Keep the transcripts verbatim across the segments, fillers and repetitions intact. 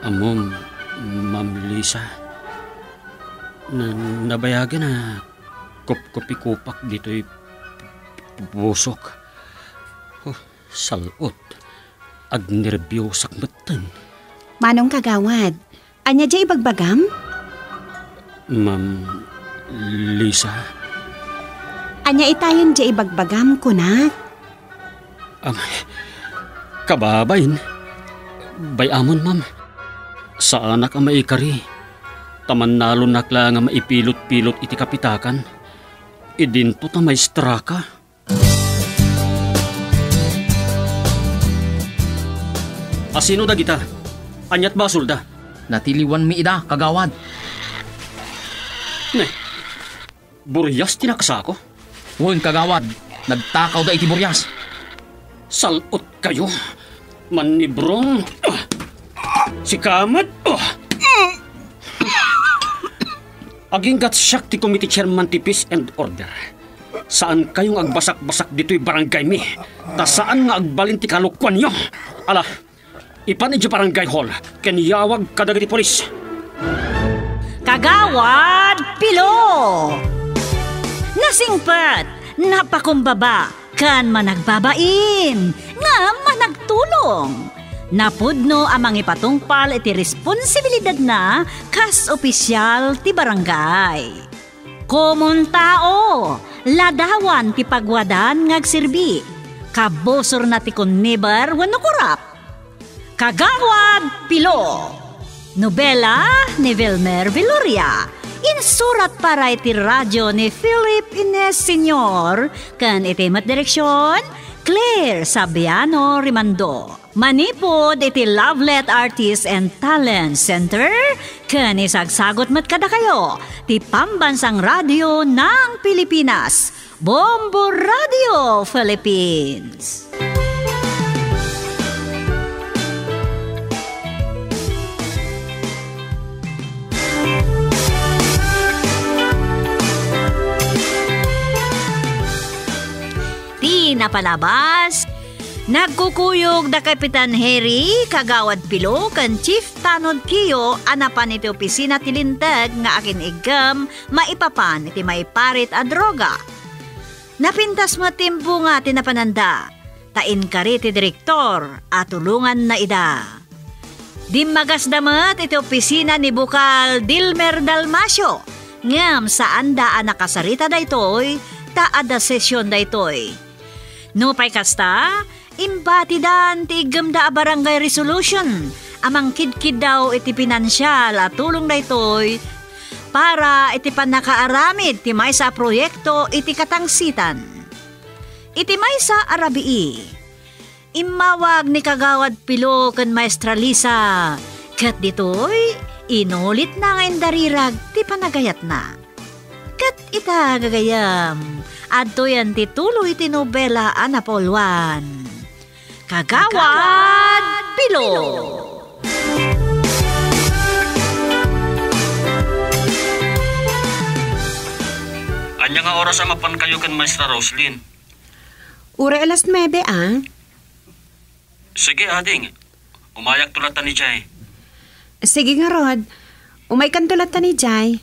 Amom, Ma'am Lisa. Na, nabayagan na kup-kupi-kupak dito'y busok. Oh, salot. Ag nervyosak matan. Manong kagawad, anya dya ibagbagam? Ma'am Lisa. Anya itayon dya ibagbagam kunak? Ang kababain. Bayamon, ma'am. Sa anak ang maikari. Taman nalo nakla nga maipilot-pilot iti kapitakan. Idinto ta maestra ka. Asino da kita? Anyat basol da? Natiliwan mi ida, kagawad. Ne, buryas tinaksa ko. Huwag kagawad, nagtakaw da iti buryas. Salot kayo. Manibrong. Uh, si Kamat. Uh. Aging gatsyak ti Committee Chairman ti Peace and Order. Saan kayong agbasak-basak dito'y barangay mi? Ta saan nga agbalin ti kalukwan nyo? Ala, ipan iti barangay hall. Kenyawag kadagiti polis. Kagawad Pilo! Nasingpat, napakumbaba, kan managbabain, nga managtulong. Napudno amang ipatungpal iti responsibilidad na kas opisyal ti barangay. Komon tao, ladawan ti pagwadan ngagserbi, kabosor na ti konnebar wano kurap. Kagawad Pilo! Nobela ni Vilmer Viloria. Insurat para iti radyo ni Philip Ines Senior kan iti mat direksyon Claire Sabiano Rimando. Manipod iti Lovelet Artists and Talent Center kan isagsagot mat kada kayo ti Pambansang Radio ng Pilipinas, Bombo Radio Philippines. Di napalabas, nagkukuyog da Kapitan Harry, Kagawad Pilo, kan Chief Tanod Kiyo, anapan iti opisina tilintag nga akin igam, maipapan iti maiparit a droga. Napintas mo timpo nga tinapananda, tain kari ti direktor, at tulungan na ida. Dimagas damat iti opisina ni Bukal Dilmer Dalmasio, ngam saan daan nakasarita daytoy, taada sesyon daytoy. No pay kasta, imbatidan ti igamda a barangay resolution, amang kidkid daw iti pinansyal at tulong daytoy para iti panakaaramid ti maysa proyekto iti katangsitan. Iti maysa arabii, imawag ni Kagawad Pilo ken Maestra Lisa, kat ditoy inulit na ngayon darirag ti panagayat na. Kat ita gagayam, adto yan titulo iti nobela Anapolwan. Kagawad Pilo! Anya nga oras amapan kayo kan Maestra Roslyn? Ura alas nuwebe ah. Sige ading, umayak tulatan ni Jay. Sige nga Rod, umay kan tulatan ni Jay.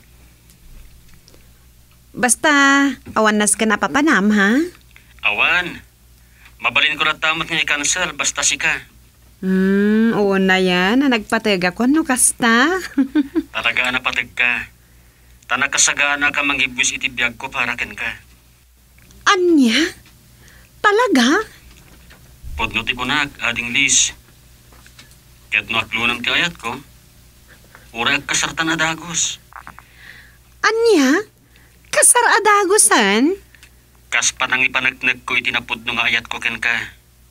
Basta, awan nas ka napapanam, ha? Awan. Mabalin ko na tamat nga i-cancel, basta si ka. Hmm, oo na yan. Nagpatag ako, no kasta? Talaga na patag ka. Tanakasagana ka mangibus iti biyag ko para ken ka. Anya? Talaga? Podno ti kunak, ading Liz. Kaya't no aklunang ti ayat ko, ura ag kasartan na dagos. Anya? Kasar adagusan? Kas panang ipanagnag ko itinapod no nga ayat ko ken ka.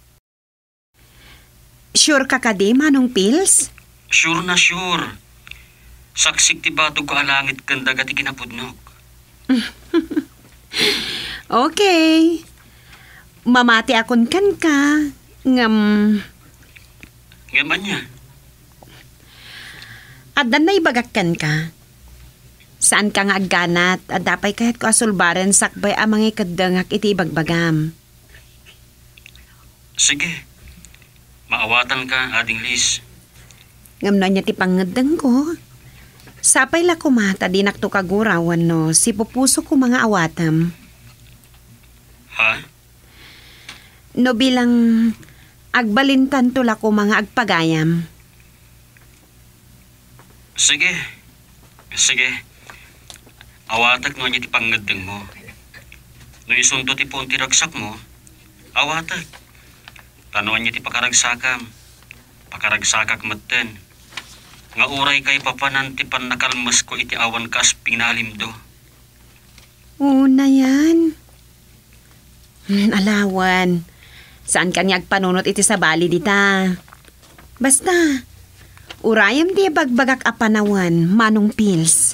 Sure ka ka di, Manong Pils? Sure na sure. Saksik ti batog ko alangit kanda gati kinapudnog. Okay. Mamati akon kan ka. Ngam... Ngaman niya? Adan na ibagakkan ka. Saan ka nga agganat at dapay kahit ko asulbaren sakbay amang ikadangak iti ibagbagam. Sige. Maawatan ka, ading Liz. Ngam na niya ti pangadang ko. Sapay la kumata di nakto kagurawan no, si pupuso ko mga awatam. Ha? No bilang agbalintan tula ko mga agpagayam. Sige. Sige. Awatag no niya ti pangadang mo. No isunto ti pon ti ragsak mo, awatag. Tanuan niya ti pakaragsakam. Pakaragsakak maten. Nga uray kay papanan ti pan nakalmas ko iti awan kas pinalim do. Una yan. Hmm, alawan. Saan ka niya agpanunot iti sa bali dita? Basta, urayam di bagbagak apanawan, manong pils.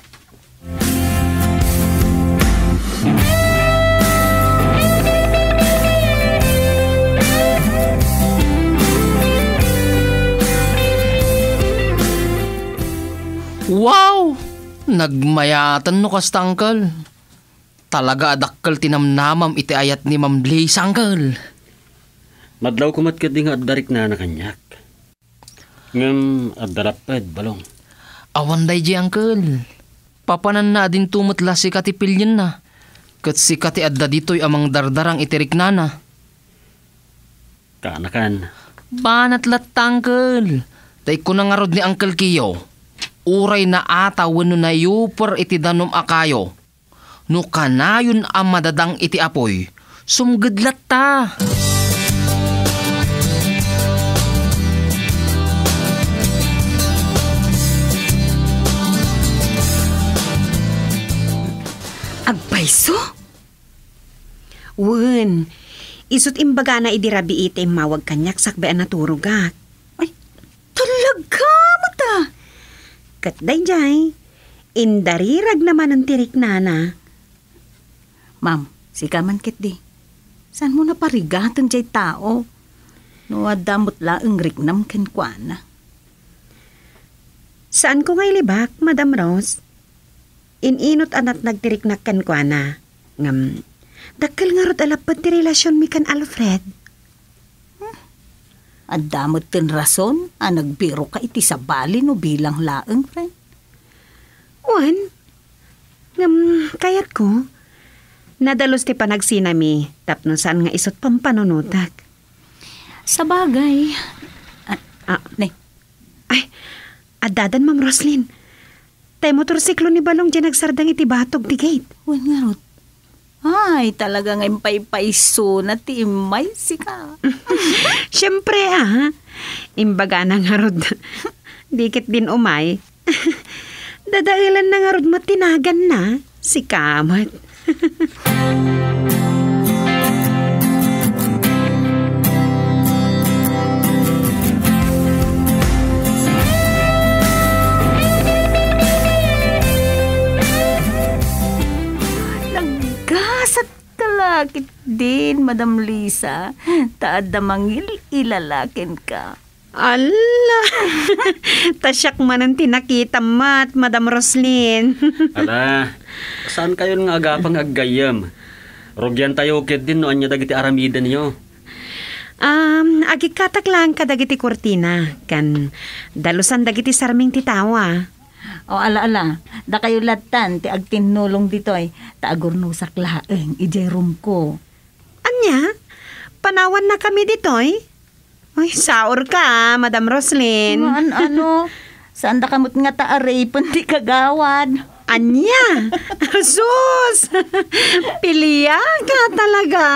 Wow! Nagmayatan no kas tangkal. Talaga adakkel tinamnamam iti ayat ni Ma'am Blaze, Uncle. Madlaw kumat ka di nga addarik na na kanyak. Ngam addarapad balong. Awan day di, Uncle. Papanan na din tumutla si kati pilyan na. Kat si kati adda dito'y amang dardarang itirik na na. Kaanakan. Banat lat, Uncle. Tay ko na nga rod ni Uncle Kiyo. Uray na ata wano na yupor iti danom akayo. No kanayon ang madadang iti apoy, sumgedlat ta. Agpayso? Wen, isut imbaga na idirabi iti mawag kanyak sakbaan na turugak. Ay, talaga mo ta? Katday jay, indarirag naman ang tirik nana. Ma'am, si kaman kit di. Saan mo na parigatan jay tao? No adamot laeng rignam ken kuana. Saan ko ngay libak, Madam Rose? Ininot anat nagtirik na ken kuana. Ngam, dakkel nga rod alapad ti relasyon mi kan Alfred. Hmm. Adamot ten rason, a nagbiro ka iti sa bali no bilang laeng, friend. Wan, ngam kayat ko, nadalos ti panagsinami, tapno saan nga isot pampanunutak. Sa bagay. Ah, ah, ne. Ay, adadan, Ma'am Roslyn. Tay motorsiklo ni Balong dyan nagsardang iti batog ti gate. Wan nga rot. Ay, talaga nga impay-payso na ti imay sika. Siyempre ah, imbaga na nga rod. Dikit din umay. Dadailan na nga rod matinagan na, si Kamat. Naggasat kalakit din, Madam Lisa. Taad na mangil ilalakin ka. Ala, tasyak man ang tinakita mat, Madam Roslyn. Ala, saan kayo nga agapang aggayam? Rogyan tayo kit din no anya dagiti aramida niyo. Um, agikatak lang ka dagiti kurtina, kan dalusan dagiti sarming titawa. O ala-ala, da kayo latan, ti agtinulong ditoy, taagurnusak laeng, ijay room ko. Anya, panawan na kami ditoy? Ay, saor ka, Madam Roslyn. An ano, saan da kamot nga taaray, pandi kagawad. Anya, sus, piliya ka talaga.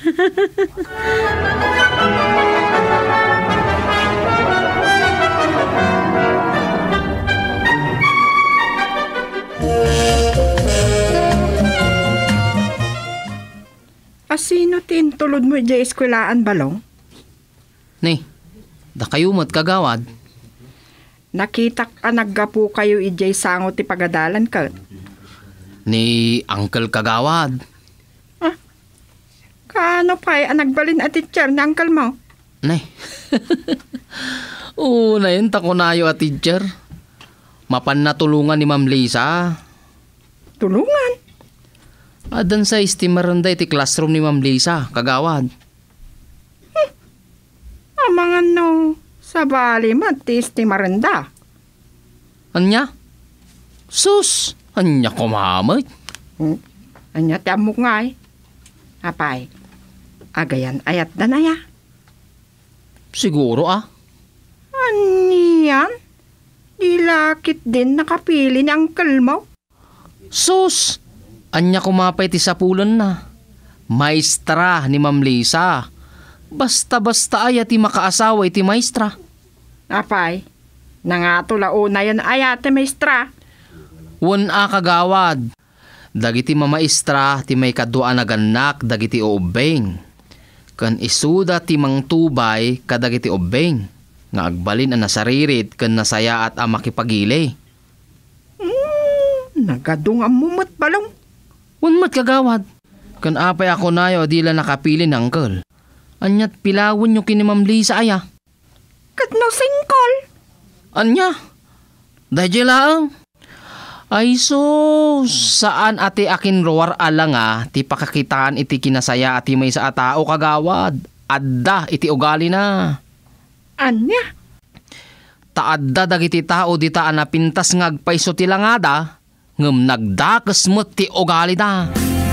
Asino tintulod mo dya eskwelaan, Balong? Ni, da kayo mo't kagawad. Nakita ka naggapu kayo ijay sangot ti pagadalan ka. Ni Uncle Kagawad. Ah, kaano pa'y ang nagbalin at teacher ni Uncle mo? Ni. Oo, na yun, takunayo at teacher. Mapan na tulungan ni Ma'am Lisa. Tulungan? Adan sa istimaran da iti classroom ni Ma'am Lisa, Kagawad. Hmm. Amangan no, sa bali man ti istimaranda. Anya? Sus, anya kumamay. Hmm? Anya ti amok nga eh. Apay, agayan ayat na na ya. Siguro ah. Aniyan? Di lakit din nakapili ni Uncle mo. Sus, anya kumapay ti sapulan na. Maestra ni Ma'am Lisa. Basta-basta ay ti makaasawa iti maestra. Apay, nangatulao na yan ayate maestra. Wan a kagawad. Dagiti mamaestra ti may kadua na ganak dagiti ubeng. Kan isuda ti mangtubay kadagiti ubeng. Nga agbalin ang nasaririt kan nasaya at ang makipagili. Hmm, nagadung ang mumot balong. Wan mat kagawad. Kan apay ako nayo di la nakapili ng uncle. Anyat pilawon nyo kini Ma'am Lisa aya. Kat no singkol. Anya? Dahil lang. Ay so, saan ati akin roar alang ah, ti pakakitaan iti kinasaya ati may sa atao kagawad. Adda iti ugali na. Anya? Taadda dagiti tao di taan na pintas ngagpaiso ti langada, ngem nagdakes mo ti ugali da.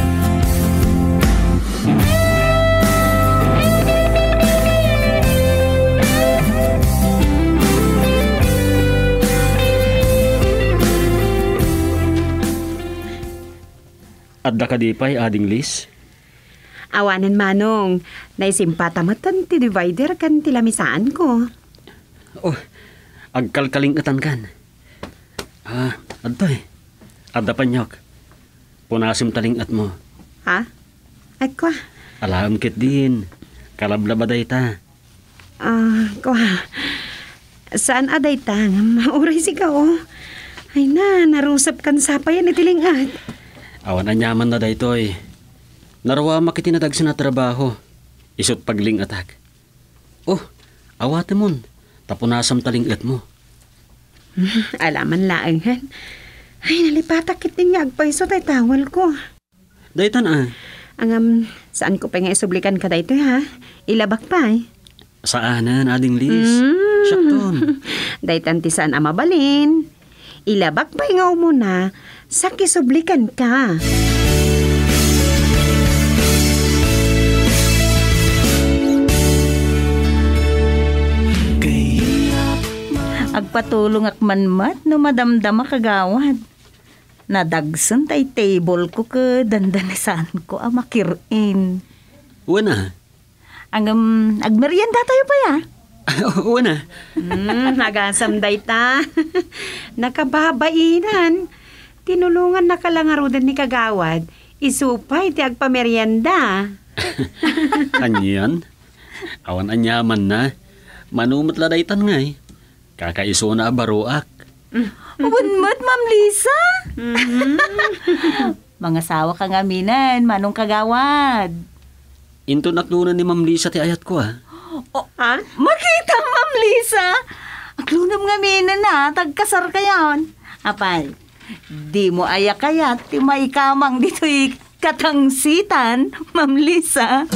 Adda ka di pa'y ading Liz? Awanan manong, naisimpatamatan ti divider kan ti lamisaan ko. Oh, agkalkalingatan kan. Ah, adda eh. Adda panyok. Punasim talingat mo. Ha? Ay kwa. Alam kit din. Kalablabaday ta. Ah, kwa. Saan aday ta? Mauray sigaw. Ay na, narusap kan sapayan itilingat. Awan anyaman na daytoy. Narawa makitinadag sa natrabaho. Isot pagling atak. Oh, awate mon. Tapunasam talingat mo. Alaman laang han. Ay, nalipatak kit din nga agpaiso tay tawal ko. Daytan ah. Ang um, saan ko pa nga isublikan ka dayto ha? Ilabak pa eh. Saanan, ading Liz? Mm. Syakton. Daytan ti saan amabalin. Ilabak pa nga muna. Sa kisublikan ka. Agpatulong ak manmat no madamdama kagawad. Nadagsan tay table ko ka dandanisan ko a makirin. Wana. Ang um, agmerienda tayo pa ya. Wana. Hmm, nagasam dayta. Nakababainan. Tinulungan na kalangaro din ni kagawad. Isupay ti agpamerienda. Anyan? Awan anyaman na. Manumot la daytan nga eh. Kakaiso na baruak. Bunmat, Ma'am Lisa. Mga sawa kang aminan, manong kagawad. Into naknunan ni Ma'am Lisa ti ayat ko ah. Oh, ha? Makita, Ma'am Lisa. Aglunam nga aminan na, tagkasar kayon. Apal, di mo aya kaya ti maikamang dito'y katangsitan, Ma'am Lisa.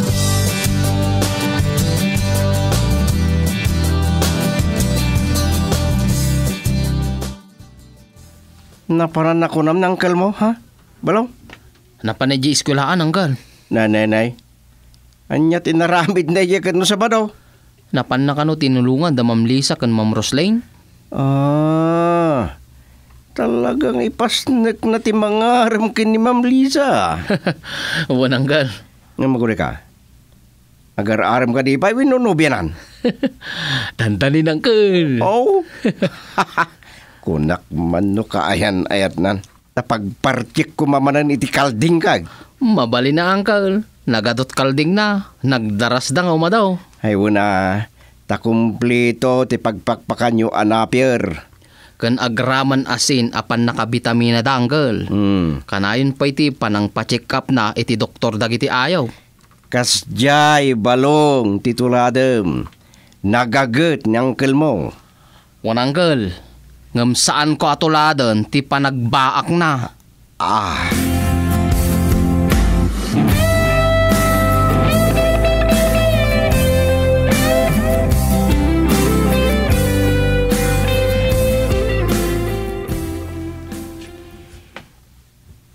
Naparan ako nam ng uncle mo, ha? Balong? Napanadya eskwelahan, uncle. Nanay, anya tinaramid na iya kan sa badaw. Napan na kano tinulungan da Ma'am Lisa kan Ma'am Roslane? Ah, talagang ipasnek na ti mga aram kin ni Ma'am Lisa. Wan, uncle. Nga maguli ka. Agar aram ka di pa, winunubyanan. Dandanin, uncle. Oh, kunak man no kaayan ayat nan. Tapagpartik ko mamanan iti kalding kag. Mabali na, uncle. Nagadot kalding na. Nagdaras da nga umadaw. Ay una, takumplito ti pagpakpakan nyo anapier. Kan agraman asin apan nakabitamina da, uncle. Hmm. Kanayon pa iti panang pa-check up na iti doktor dagiti ayaw. Kasjay balong tituladem. Nagaget ni uncle mo. Wan, uncle. Ngam saan ko atuladan ti panagbaak na. Ah.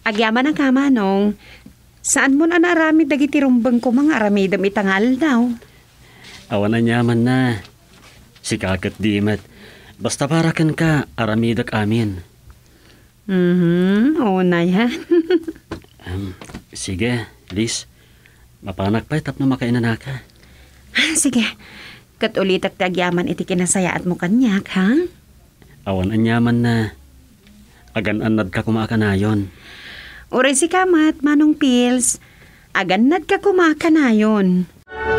Agyaman ang kama nong. Saan mo na narami dagiti rumbang ko mga aramidam itangal daw? Awan na nyaman na. Si kakat dimat. Basta parakan ka, aramidak amin. Mhm, oo na yan. Um, sige, Liz. Mapanak pa itap na makainan ka. Sige, kat ulitak tagyaman iti kinasayaat mo kanyak, ha? Awan anyaman na. Agan-anad ka kumakanayon. Uri si kamat, manong pills. Aganad ka kumakanayon.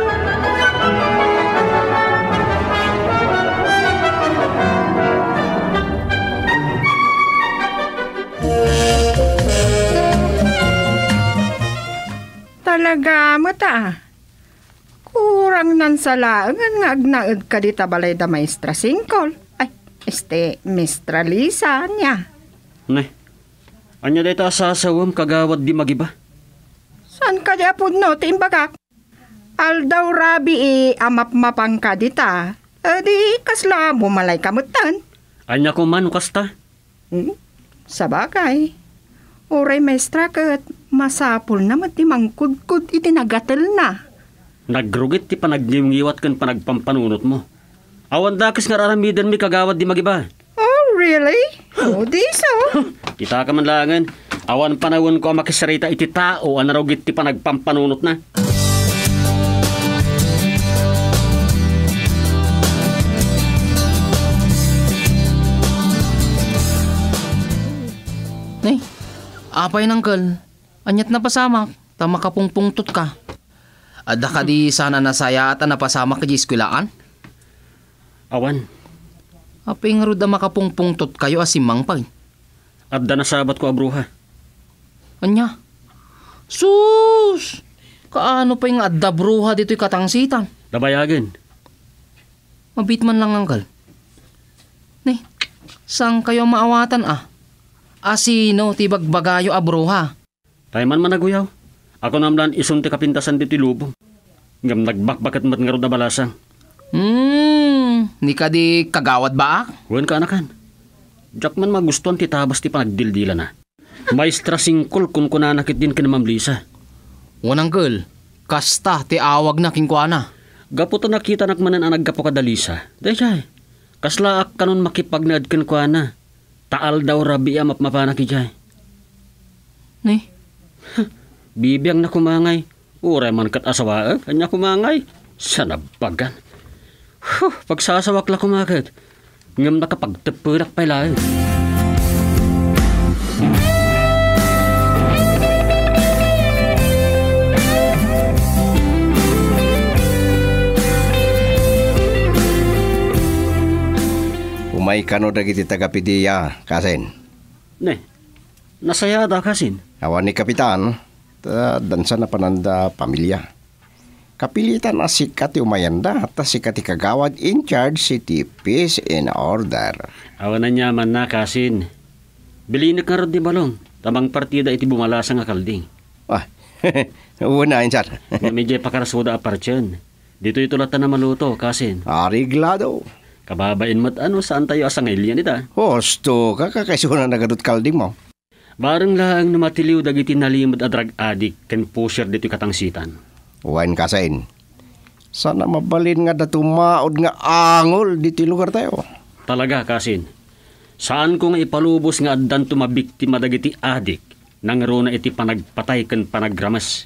Talaga mo ta. Kurang nan salaangan nga agnaed ka di tabalay da maestra Singkol. Ay, este, Mistra Lisa niya. Ne, anya dito asasawam kagawad di magiba? San ka di apod no, timbagak? Aldaw rabi e amap-mapang ka di ta. E di kasla bumalay kamutan. Anya ko man kasta? Hmm? Sabagay. Oray maestra kat masapul na mati mangkudkud iti nagatel na. Nagrugit ti panagniwat kan panagpampanunot mo. Awan dakis nga raramidan mi kagawad di magiba. Oh, really? Oh, di so. Kita ka man langan. Awan panawon ko makisarita iti tao anarugit ti panagpampanunot na. Nay, apay nangkel. Anyat na pasamak. Tama ka pong pungtot ka. Ada ka di sana nasaya at napasamak ka di eskwilaan? Awan, Apay nga ruda makapungpungtot kayo asimang pay. adda na sabat ko abruha. Anya? Sus! Kaano pa yung adda bruha dito'y katangsitan? Dabayagan. Mabit man lang anggal. Ni, saan kayo maawatan ah? Asino tibagbagayo abruha? Tayo man managuyaw. Ako namlan isunti kapintasan dito'y lubong. Ngam nagbakbakat mat nga ro da balasang. Hmm, ni ka di kagawad ba? Huwag ka anakan. Diyak man magustuhan ti tabas ti panagdildila na. Maestra Singkol kun kunanakit din ka na Ma'am Lisa. Wanang girl, kasta ti awag na kingkwana. Gaputo nakita nakmanan ang naggapo ka dalisa. Dayjay, kaslaak kanon makipagnaad kan kwa na. Taal daw rabi amap mapanak ijay. Ni, Bibiyang na kumangay. Uray man kat asawa, eh? Kanya kumangay. Sanabagan. Huh, pagsasawak la kumakit. Ngam nakapagtepurak pa ilay. Umay kano dagiti tagapidiya, kasen. Ne, nasayada kasin. Awan ni Kapitan, ta dansa na pananda pamilya. Kapilitan na sikat ti umayanda at sikat ti kagawad in charge city peace and order. Awan na nyaman na kasin. Bilinik nga rin di balong. Tamang partida iti bumalasa nga kalding. Ah, una yun, sir. Nga medyo pakarasuda apartyan. Dito ito lata na maluto, kasin. Ariglado. Kababain mat ano, saan tayo asangilyan ita? Hosto, kakakaisunan na gadot kalding mo. Barang lang namatiliw dagiti nalimod a drug addict ken pusher dito katangsitan. Uwain kasain. Sana mabalin nga datumaod nga angol dito lugar tayo. Talaga, kasin. Saan ko nga ipalubos nga addan tumabiktima dagiti addict nang rona iti panagpatay ken panagramas.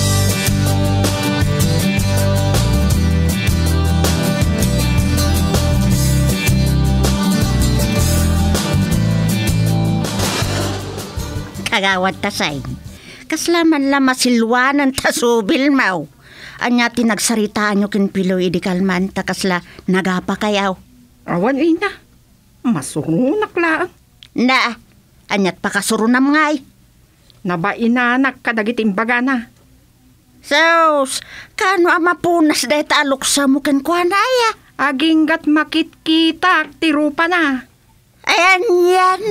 Kagawad tasay. Kaslaman la masilwanan tasubil mau. Anya tinagsaritaan nyo kin Piloy idi kalman takasla nagapa kayaw. Awan ina. Masurunak lang. Na, anyat pakasurunam ngay. Naba inanak kadagiting bagana. Sos, kano amapunas dahi talok sa mukan kwa na ya? Aginggat makit-kita tirupa na. Ayan yan.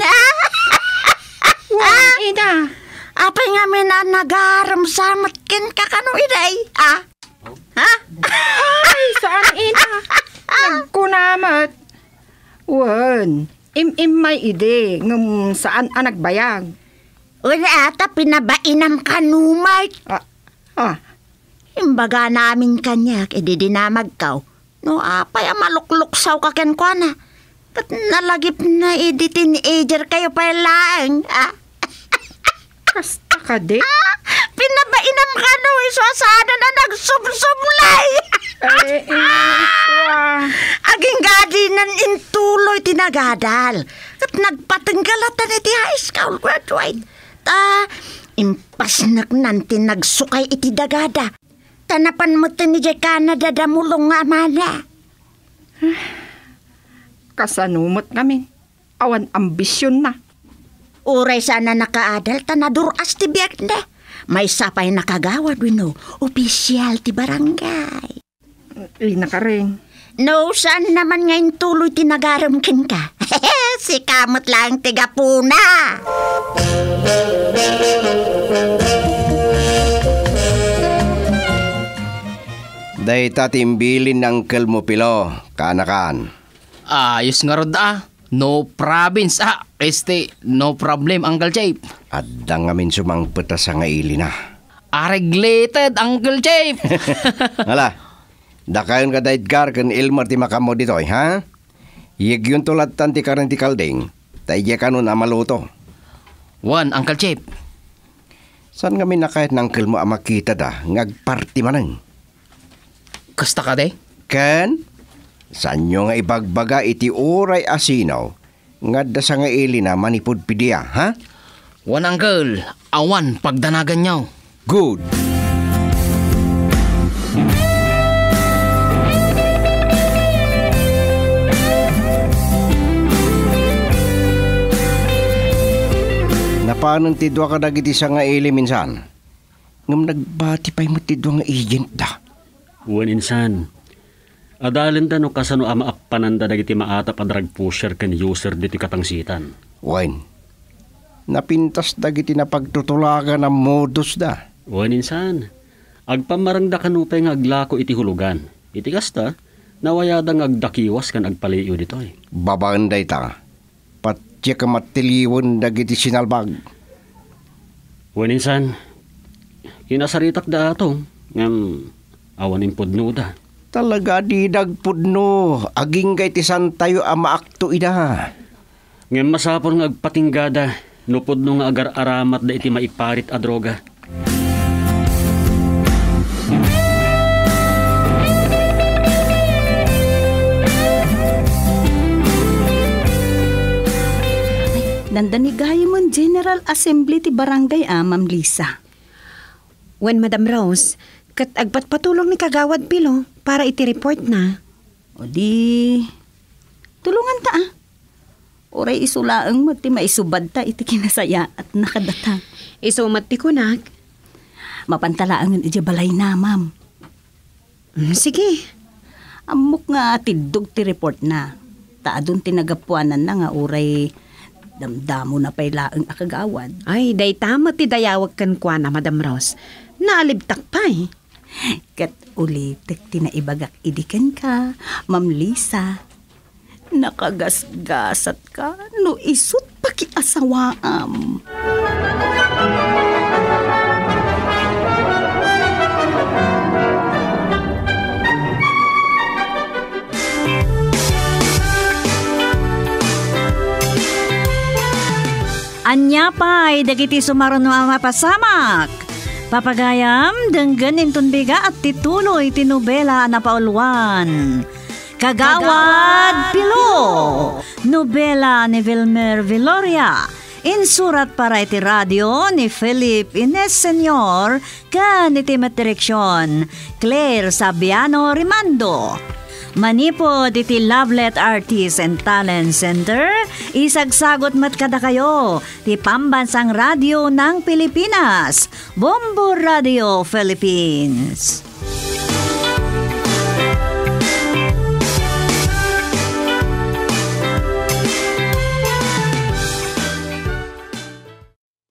Wan ina. Apay nga minanagaram samat kin kakano iday? Ah? Ha? Ay, saan ina? Nagkunamat. Wan, im-im may ide ngum saan ang nagbayag. Wala ata pinabainam ka numart. Ah, ah, Imbaga namin kanyak, edi dinamag kaw. No, apay malukluksaw ka ken kwa na. Kat nalagip na edi teenager kayo pa lang. Ah, kasta ka di. pinabainam ka no, iswasana na nagsubsublay. Eh, eh, ah. Aging gadinan intuloy tinagadal. Kat nagpatanggalatan iti high school graduate. Ta, impas nanti nagsukay iti dagada. Tanapan mo ti ni Canada damulong nga mana. Kasanumot kami. Awan ambisyon na. Uray sana nakaadal tanaduras ti biyak na. May sapay nakagawad wino. Opisyal ti barangay. Ina ka rin. No, saan naman ngayon tuloy tinagaramkin ka? Si kamot lang tigapuna. Day tatimbilin ng Uncle mo pilo, kanakan. Ayos nga rod ah. No province ah. Este, no problem, Uncle Chip. Adda ngamin sumangpeta sa nga ili na. Ah, regulated, Uncle Chip. Hala, dakayon ka da Edgar kan Elmer ti makamo dito, eh, ha? Yeg yun tulad tan ti karang ti kalding, tayo ka nun amaluto. One, Uncle Chip. San ngamin na kahit ng Uncle mo amakita da, ngagparti manang. Kasta ka de? Ken, saan nyo nga ibagbaga iti uray asinaw, nga da sa nga ili na manipod pidiya, ha? One, Uncle. Awan, pagdanagan nyaw. Good. Napanan tidwa ka dagiti sa nga ili minsan. Ngam nagbati pa'y matidwa nga agent da. Uwan insan. Adalin da no kasano ama appananda dagiti maatap a drug pusher ken user diti katangsitan. Wine. Napintas dagiti na pagtutulagan ng modus da. Uwan insan. Agpamarang da kanupay nga aglako iti hulugan. Iti kasta, nawayada nga agdakiwas kan agpaliyo ditoy. Babanday ta. Patya ka matiliwan dagiti sinalbag. Uwan insan. Kinasaritak da ato. Ngam, awan impudno da. Talaga di dagpudno. Aging kay tisan tayo ama akto ida. Ngam masapon nga agpatinggada. Nupudno nga agar-aramat da iti maiparit a droga. Nandanigay mo General Assembly ti Barangay ah, Ma'am Lisa. When Madam Rose, kat agpatpatulong ni Kagawad Pilo para iti report na. O di, tulungan ta ah. Oray isulaang mo ti maisubad ta iti kinasaya at nakadata. Isumat ti kunak. Mapantalaangan iti balay na, ma'am. Mm, sige. Amok nga tidog ti report na. Taadon tinagapuanan na nga oray damdamo na pay laeng akagawad. Ay, day tama ti dayawag kan kwa na, Madam Rose. Naalibtak pa eh. Kat ulitek tinaibagak idikan ka, Ma'am Lisa. Nakagasgasat ka, no isut pakiasawaam. Anya pa'y dagiti sumaruno ang mapasamak. Papagayam, denggan intunbiga at tituloy tinubela na paulwan. Kagawad Pilo, nobela ni Vilmer Viloria, insurat para iti radio ni Philip Ines Senior, kan iti materiksyon, Claire Sabiano Rimando. Manipod iti Lovelet Artists and Talent Center, isagsagot mat kada kayo, ti Pambansang Radio ng Pilipinas, Bombo Radio Philippines.